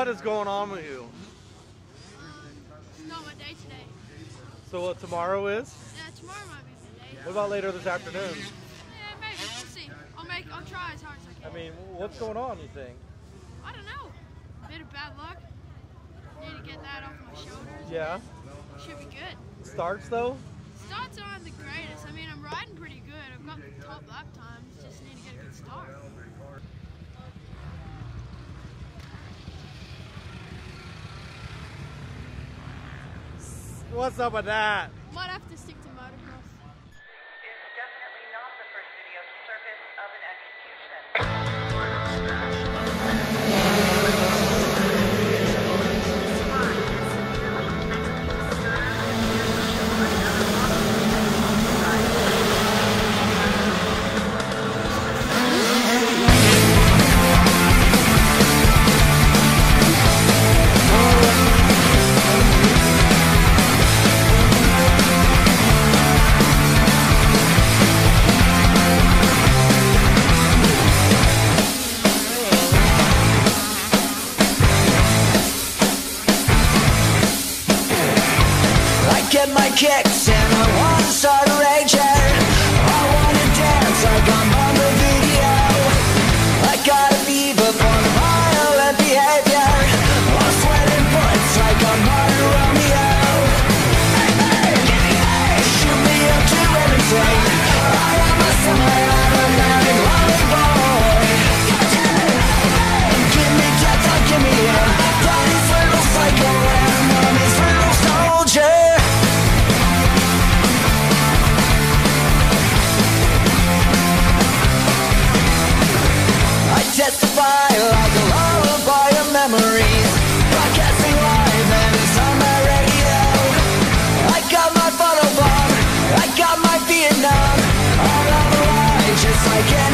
what is going on with you? It's not my day today. So what tomorrow is? Yeah, tomorrow might be the day. What about later this afternoon? Yeah, maybe. We'll see. I'll try as hard as I can. I mean, what's going on, you think? I don't know. A bit of bad luck. Need to get that off my shoulders. Yeah. Should be good. Starts though? Starts aren't the greatest. I mean, I'm riding pretty good. I've got the top lap times. Just need to get a good start. What's up with that? Might have to stick to motocross. Is definitely not the first video to surface of an execution. Get my kicks and I wanna start raging. I wanna dance like I'm on the video. I got a fever for violent behavior. I'm sweating bullets like I'm on Romeo. Shoot me up to anything. I am a summer automatic rolling boy. Give me death or give me in. Daddy's little psycho and mommy's little soldier. Testify like a lullaby of memories. Broadcasting live and it's on my radio. I got my photo bomb, I got my Vietnam. All on the line just like any